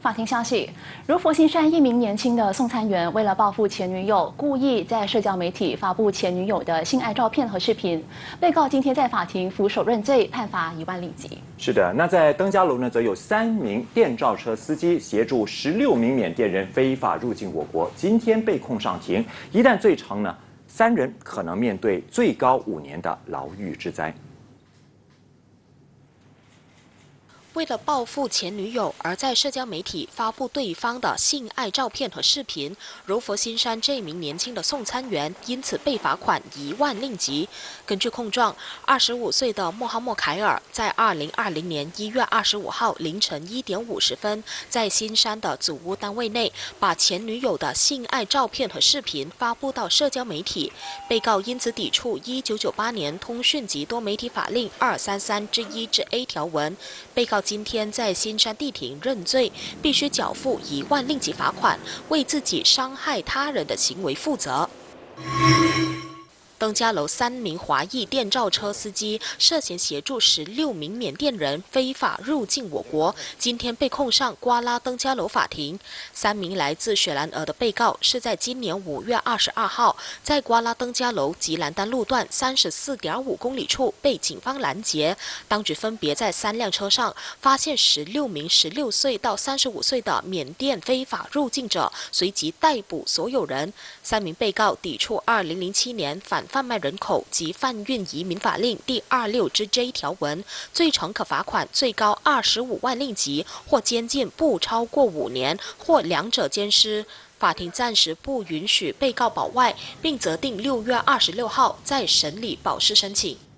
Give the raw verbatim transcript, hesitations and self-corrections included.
法庭消息，如佛新山一名年轻的送餐员，为了报复前女友，故意在社交媒体发布前女友的性爱照片和视频。被告今天在法庭俯首认罪，判罚一万令吉。 是的，那在登嘉楼呢，则有三名电召车司机协助十六名缅甸人非法入境我国，今天被控上庭。一旦罪成呢，三人可能面对最高五年的牢狱之灾。 为了报复前女友，而在社交媒体发布对方的性爱照片和视频，柔佛新山这名年轻的送餐员因此被罚款一万令吉。根据控状，二十五岁的穆哈默凯尔在二零二零年一月二十五号凌晨一点五十分，在新山的祖屋单位内，把前女友的性爱照片和视频发布到社交媒体。被告因此抵触一九九八年通讯及多媒体法令二三三之一至 A 条文。被告 今天在新山地庭认罪，必须缴付一万令吉罚款，为自己伤害他人的行为负责。 登嘉楼三名华裔电召车司机涉嫌协助十六名缅甸人非法入境我国，今天被控上瓜拉登嘉楼法庭。三名来自雪兰莪的被告是在今年五月二十二号，在瓜拉登嘉楼吉兰丹路段三十四点五公里处被警方拦截。当局分别在三辆车上发现十六名十六岁到三十五岁的缅甸非法入境者，随即逮捕所有人。三名被告抵触二零零七年反 贩卖人口及贩运移民法令第二六之 J 条文，罪成可罚款最高二十五万令吉，或监禁不超过五年，或两者兼施。法庭暂时不允许被告保外，并择定六月二十六号再审理保释申请。